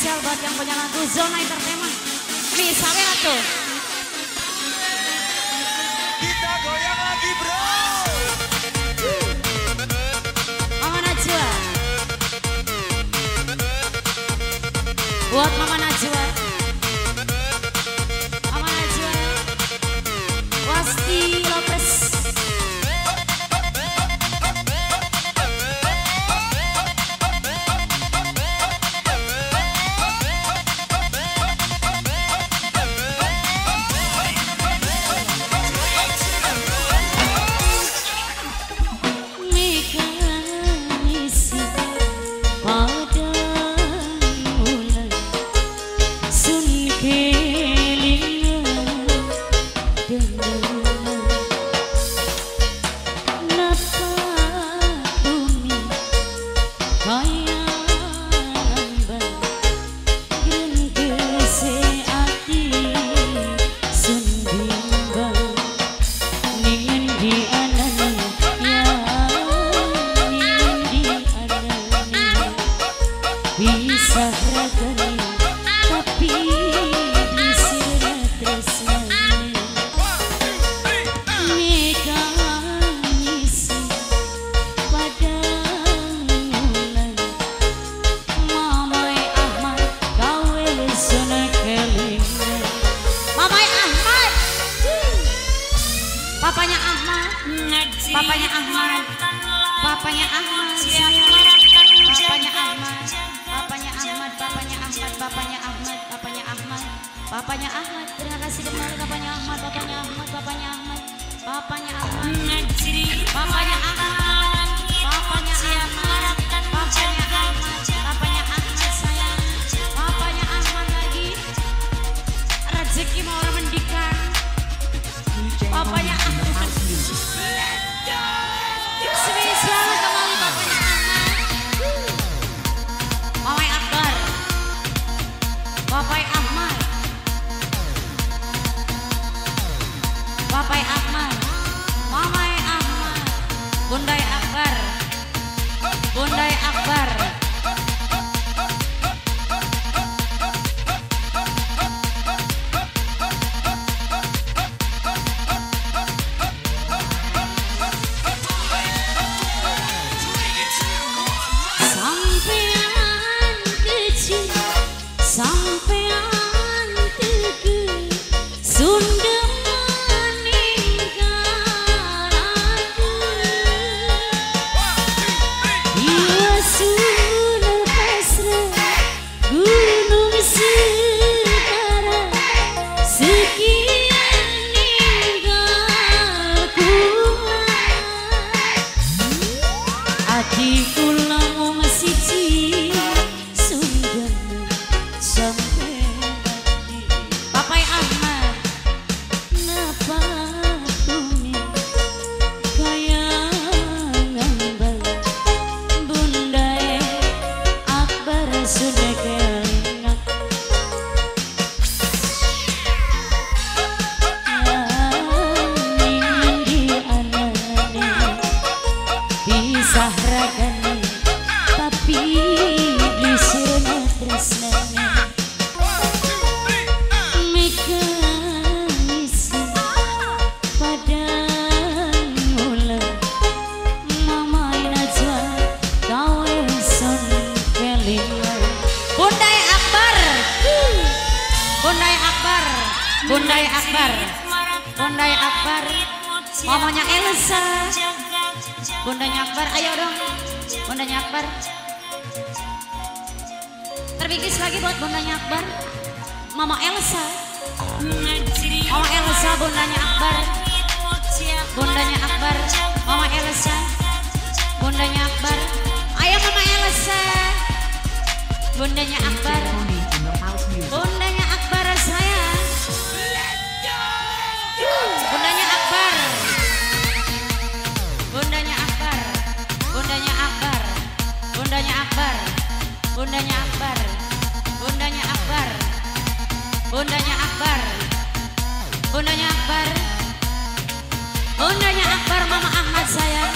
spesial buat yang punya lagu Zona Entertainment. Misalnya tuh. Kita goyang lagi bro. Mama Najwa. Buat Mama Najwa. Mama Najwa. Wasti Lopez. Bisa ragani tapi disirna tresnani mekangisi pada mulan Mamai Ahmad gawe zona kelingan Mamai Ahmad papanya Ahmad papanya Ahmad papanya Ahmad papanya Ahmad Papanya Ahmad, terima kasih kembali Papanya Ahmad, Papanya Ahmad, Papanya Ahmad, Papanya Ahmad, Papanya Ahmad, Papanya Ahmad, Papanya Ahmad, Papanya Ahmad sayang, Papanya Ahmad lagi, rezeki mau orang mendikan, Papanya Ahmad, spesial kembali Papanya Ahmad, Mamai Akbar, Papai Ahmad. Papai Ahmad, Mamai Ahmad, Bundai Akbar, Bundai Akbar. Sampean kecil, sampean tegel, Sunda. Bundai Akbar, Bundai Akbar, mamanya Elsa, Bundanya Akbar, ayo dong, Bundanya Akbar. Terbikis lagi buat Bundanya Akbar, Mama Elsa, Mama Elsa, Bundanya Akbar, Bundanya Akbar, Mama Elsa, Bundanya Akbar, ayo Mama Elsa, Bundanya Akbar, Bundanya Akbar sayang. Bundanya Akbar, Bundanya Akbar, Bundanya Akbar, Bundanya Akbar, Bundanya Akbar, Bundanya Akbar, Bundanya Akbar, Bundanya Akbar, Bundanya Akbar, Mama Ahmad saya,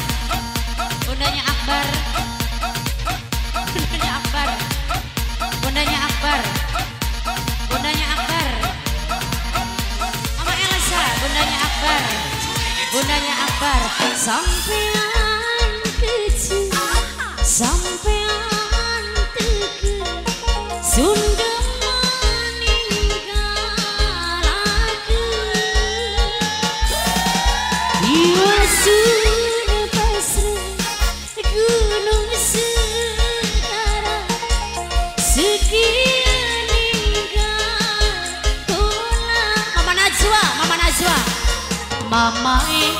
Bundanya Akbar, Bundanya Akbar, Bundanya Akbar. sampean kecil sampean teke Sunda meninggal aku Iwa sudah pasrah gunung segara sekian ninggal Mama Najwa Mama